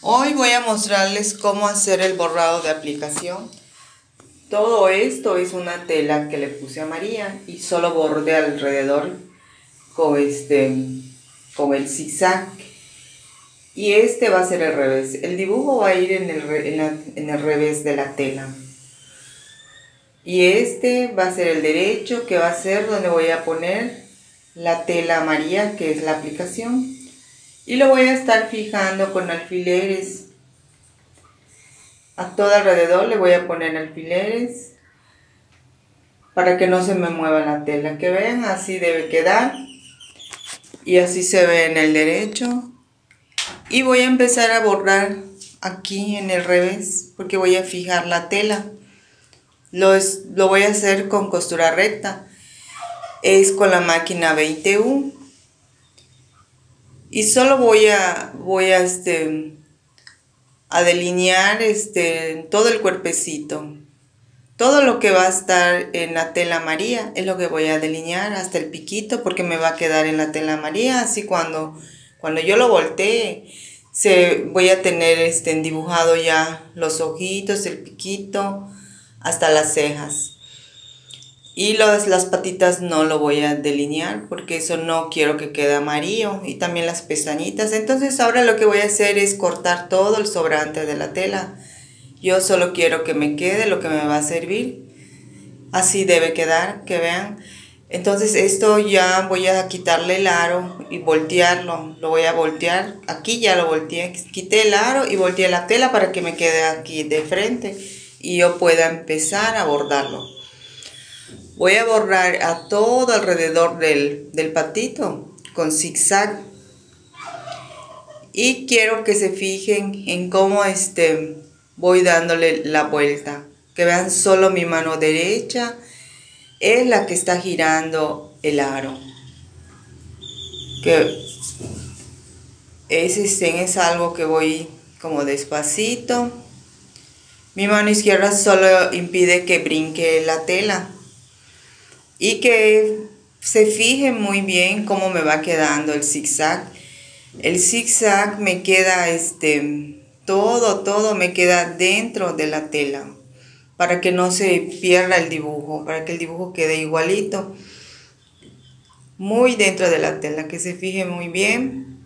Hoy voy a mostrarles cómo hacer el borrado de aplicación. Todo esto es una tela que le puse a María y solo bordé alrededor con el zigzag. Y este va a ser el revés. El dibujo va a ir en el revés de la tela. Y este va a ser el derecho, que va a ser donde voy a poner la tela María, que es la aplicación. Y lo voy a estar fijando con alfileres. A todo alrededor le voy a poner alfileres para que no se me mueva la tela. Que vean, así debe quedar. Y así se ve en el derecho. Y voy a empezar a borrar aquí en el revés porque voy a fijar la tela. Lo voy a hacer con costura recta. Es con la máquina 20U. Y solo voy a delinear todo el cuerpecito. Todo lo que va a estar en la tela María es lo que voy a delinear hasta el piquito, porque me va a quedar en la tela María. Así cuando yo lo voltee, voy a tener dibujado ya los ojitos, el piquito, hasta las cejas. Y las patitas no lo voy a delinear porque eso no quiero que quede amarillo, y también las pestañitas. Entonces ahora lo que voy a hacer es cortar todo el sobrante de la tela. Yo solo quiero que me quede lo que me va a servir. Así debe quedar, que vean. Entonces esto ya voy a quitarle el aro y voltearlo. Lo voy a voltear. Aquí ya lo volteé. Quité el aro y volteé la tela para que me quede aquí de frente y yo pueda empezar a bordarlo. Voy a borrar a todo alrededor del patito con zigzag. Y quiero que se fijen en cómo voy dándole la vuelta. Que vean, solo mi mano derecha es la que está girando el aro. Que es algo que voy como despacito. Mi mano izquierda solo impide que brinque la tela. Y que se fijen muy bien cómo me va quedando el zigzag. El zigzag me queda todo me queda dentro de la tela, para que no se pierda el dibujo, para que el dibujo quede igualito, muy dentro de la tela. Que se fije muy bien.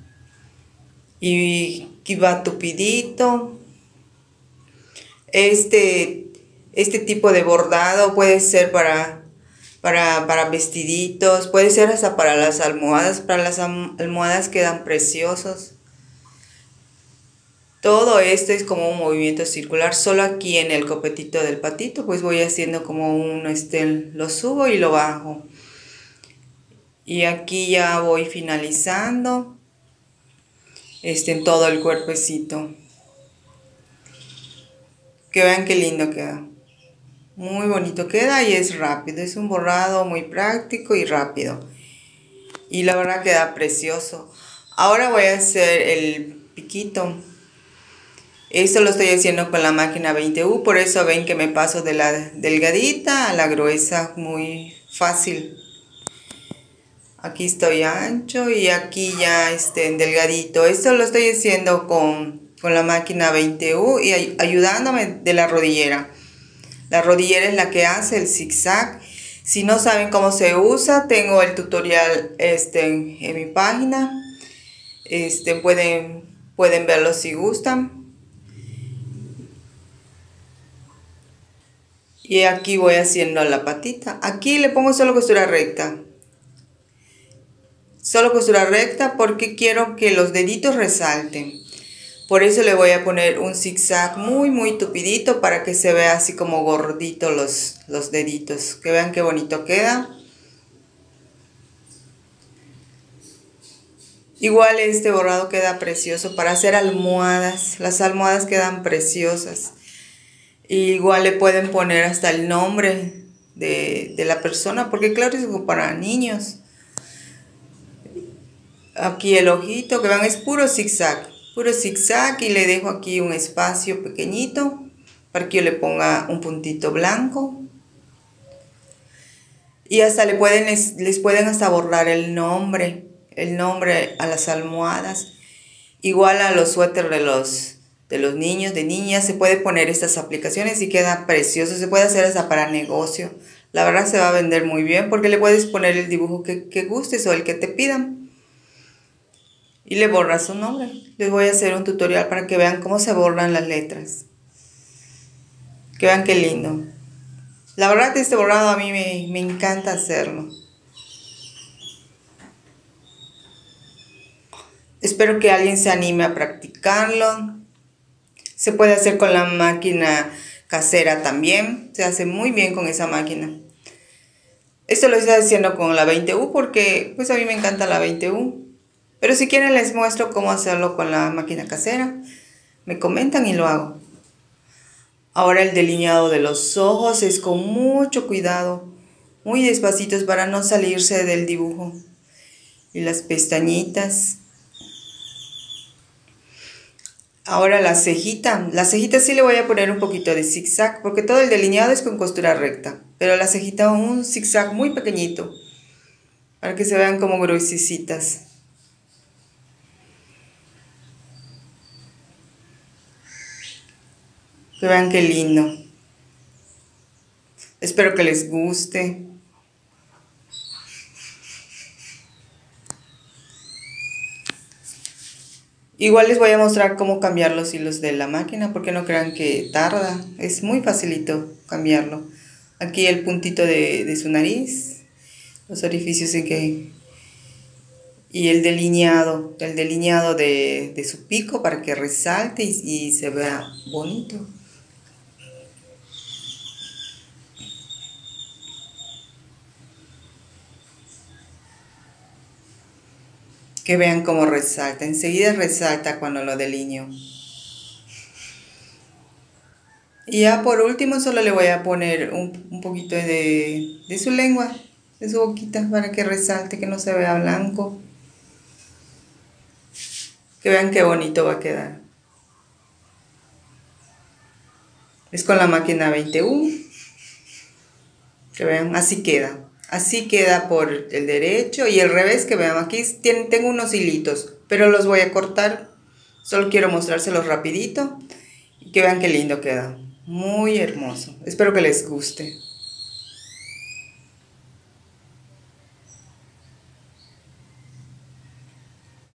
Y va tupidito. Este tipo de bordado puede ser para vestiditos, puede ser hasta para las almohadas. Para las almohadas quedan preciosos. Todo esto es como un movimiento circular. Solo aquí en el copetito del patito pues voy haciendo como lo subo y lo bajo. Y aquí ya voy finalizando en todo el cuerpecito. Que vean qué lindo queda. Muy bonito queda y es rápido. Es un borrado muy práctico y rápido. Y la verdad queda precioso. Ahora voy a hacer el piquito. Esto lo estoy haciendo con la máquina 20U. Por eso ven que me paso de la delgadita a la gruesa muy fácil. Aquí estoy ancho y aquí ya delgadito. Esto lo estoy haciendo con la máquina 20U y ayudándome de la rodillera. La rodillera es la que hace el zigzag. Si no saben cómo se usa, tengo el tutorial en mi página. Pueden verlo si gustan. Y aquí voy haciendo la patita. Aquí le pongo solo costura recta. Solo costura recta porque quiero que los deditos resalten. Por eso le voy a poner un zigzag muy tupidito para que se vea así como gordito los deditos. Que vean qué bonito queda. Igual este borrado queda precioso para hacer almohadas. Las almohadas quedan preciosas. Igual le pueden poner hasta el nombre de la persona, porque claro, es para niños. Aquí el ojito, que vean, es puro zigzag. Puro zigzag, y le dejo aquí un espacio pequeñito para que yo le ponga un puntito blanco. Y hasta les pueden hasta borrar el nombre a las almohadas. Igual a los suéteres de los niños, de niñas. Se puede poner estas aplicaciones y queda precioso. Se puede hacer hasta para negocio. La verdad se va a vender muy bien porque le puedes poner el dibujo que gustes o el que te pidan. Y le borras su nombre. Les voy a hacer un tutorial para que vean cómo se borran las letras. Que vean qué lindo. La verdad este borrado a mí me encanta hacerlo. Espero que alguien se anime a practicarlo. Se puede hacer con la máquina casera también. Se hace muy bien con esa máquina. Esto lo estoy haciendo con la 20U porque pues a mí me encanta la 20U. Pero si quieren les muestro cómo hacerlo con la máquina casera. Me comentan y lo hago. Ahora el delineado de los ojos es con mucho cuidado. Muy despacitos para no salirse del dibujo. Y las pestañitas. Ahora la cejita sí le voy a poner un poquito de zigzag porque todo el delineado es con costura recta, pero la cejita un zigzag muy pequeñito para que se vean como gruesecitas. Que vean qué lindo. Espero que les guste. Igual les voy a mostrar cómo cambiar los hilos de la máquina, porque no crean que tarda. Es muy facilito cambiarlo. Aquí el puntito de su nariz, los orificios en que... Y el delineado de su pico para que resalte y se vea bonito. Que vean cómo resalta, enseguida resalta cuando lo delineo. Y ya por último solo le voy a poner un poquito de su lengua, de su boquita, para que resalte, que no se vea blanco. Que vean qué bonito va a quedar. Es con la máquina 20U. Que vean, así queda. Así queda por el derecho y el revés, que vean, aquí tengo unos hilitos, pero los voy a cortar. Solo quiero mostrárselos rapidito y que vean qué lindo queda. Muy hermoso. Espero que les guste.